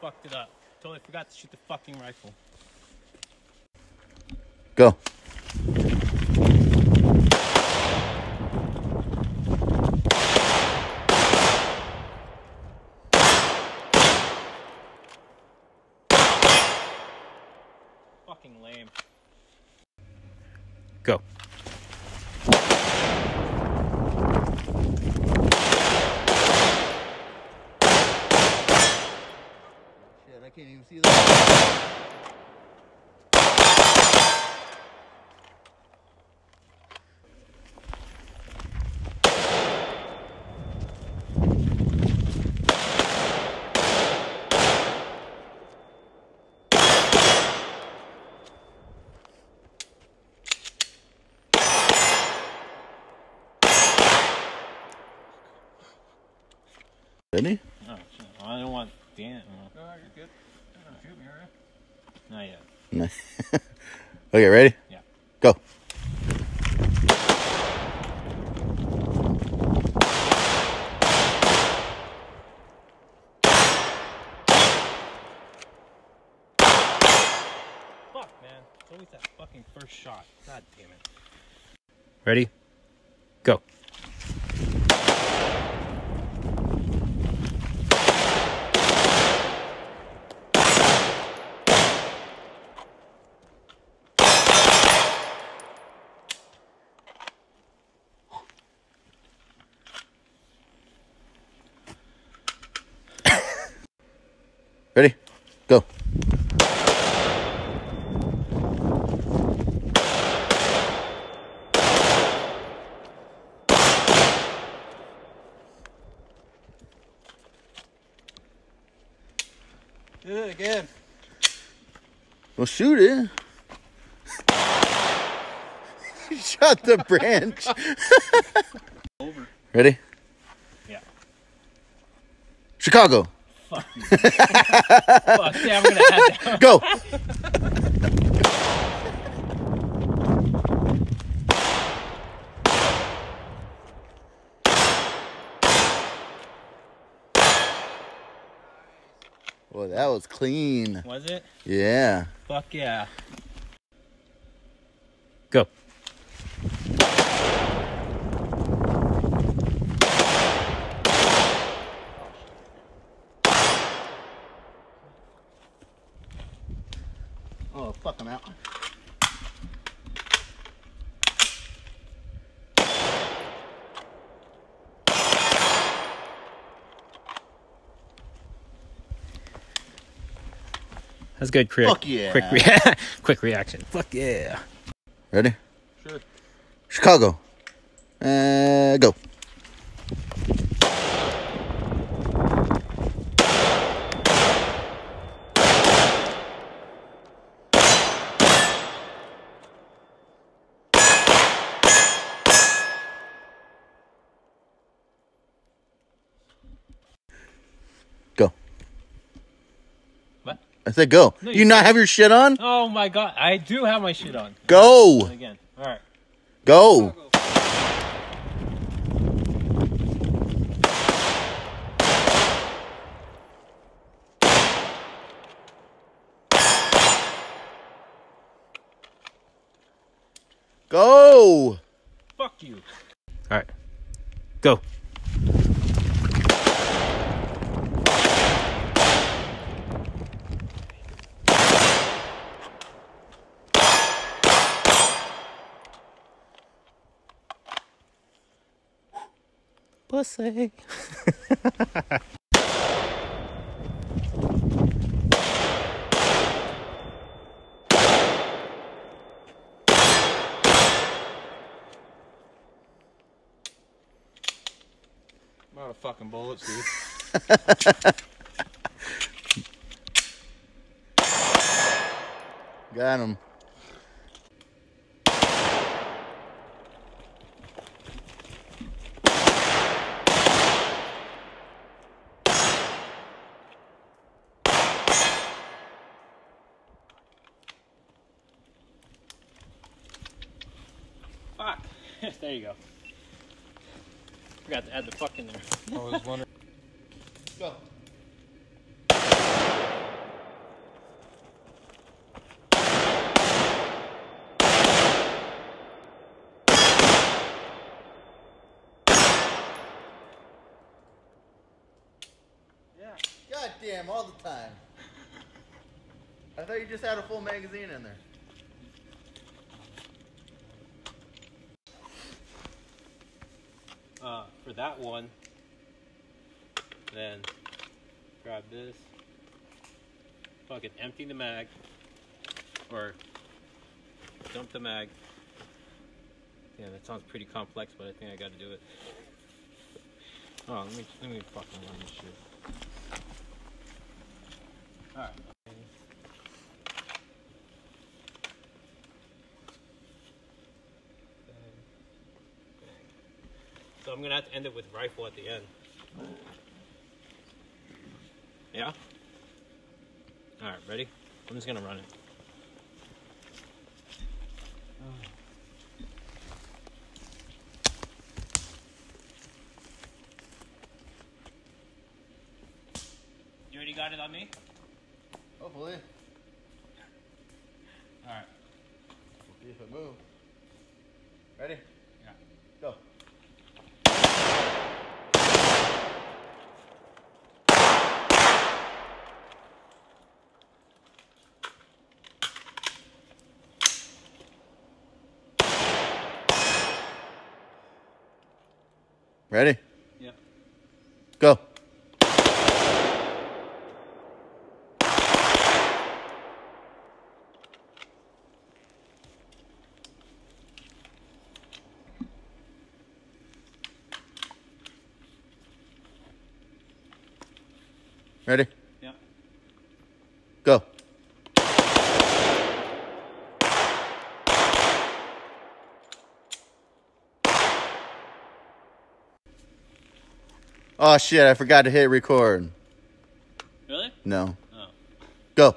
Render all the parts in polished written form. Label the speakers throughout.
Speaker 1: fucked it up. Totally forgot to shoot the fucking rifle.
Speaker 2: Go.
Speaker 1: Fucking lame.
Speaker 2: Go.
Speaker 3: Shit, I can't even see that.
Speaker 2: Ready?
Speaker 1: Oh, shit. I don't want Dan.
Speaker 3: No, you're good. Shoot me, are you?
Speaker 1: Not yet.
Speaker 2: Nice. Okay, ready?
Speaker 1: Yeah.
Speaker 2: Go.
Speaker 1: Fuck, man. It's always that fucking first shot. God damn it.
Speaker 2: Ready? Go. Ready? Go.
Speaker 3: Do it again.
Speaker 2: Well, shoot it. You shot the branch.
Speaker 3: Over.
Speaker 2: Ready?
Speaker 1: Yeah.
Speaker 2: Chicago.
Speaker 1: Fuck you. Fuck, yeah, I'm gonna add that.
Speaker 2: Go. Well, that was clean.
Speaker 1: Was it?
Speaker 2: Yeah.
Speaker 1: Fuck yeah.
Speaker 2: Go.
Speaker 3: Oh, fuck, I'm out.
Speaker 1: That's good.
Speaker 3: Fuck yeah.
Speaker 1: Quick reaction. Fuck yeah.
Speaker 2: Ready?
Speaker 3: Sure.
Speaker 2: Chicago. Go. Go.
Speaker 1: What?
Speaker 2: I said go.
Speaker 1: No,
Speaker 2: you not have your shit on?
Speaker 1: Oh my god. I do have my shit on.
Speaker 2: Go.
Speaker 1: Again. Alright.
Speaker 2: Go. Go.
Speaker 1: Fuck you.
Speaker 2: Alright. Go.
Speaker 1: Pussy.
Speaker 3: I'm out of fucking bullets, dude.
Speaker 2: Got him.
Speaker 1: Fuck. There you go. Forgot to add the fuck in there.
Speaker 3: I was wondering. Go.
Speaker 2: damn, all the time. I thought you just had a full magazine in there.
Speaker 1: For that one, then grab this, fucking empty the mag, or dump the mag. Yeah, that sounds pretty complex, but I think I gotta do it. Oh, let me fucking run this shit. Alright. So I'm gonna have to end it with rifle at the end. Yeah? Alright, ready? I'm just gonna run it. You already got it on me?
Speaker 2: Hopefully.
Speaker 1: Alright.
Speaker 2: We'll see if it moves. Ready?
Speaker 1: Yeah.
Speaker 2: Go. Ready?
Speaker 1: Yeah.
Speaker 2: Go. Ready?
Speaker 1: Yeah.
Speaker 2: Go. Oh shit, I forgot to hit record.
Speaker 1: Really?
Speaker 2: No.
Speaker 1: Oh.
Speaker 2: Go.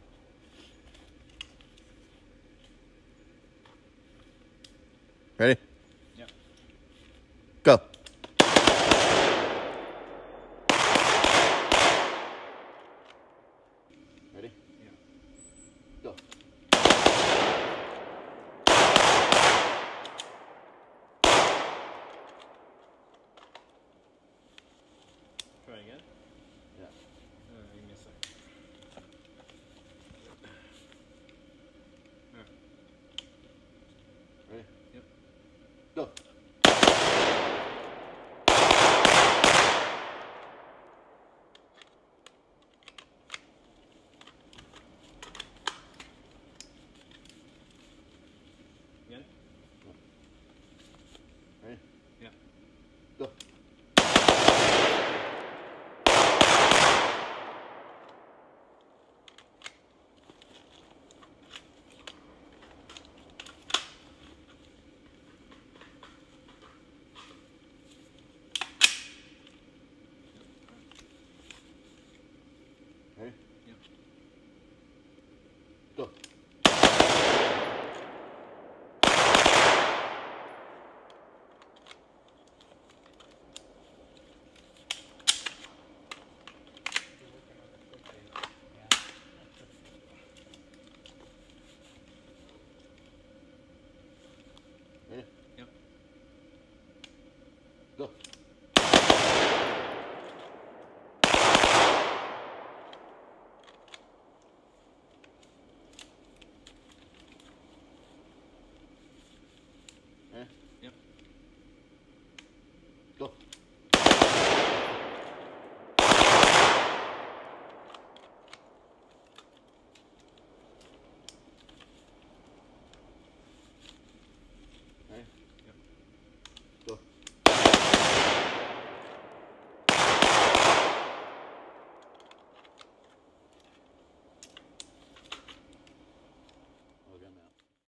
Speaker 2: Ready?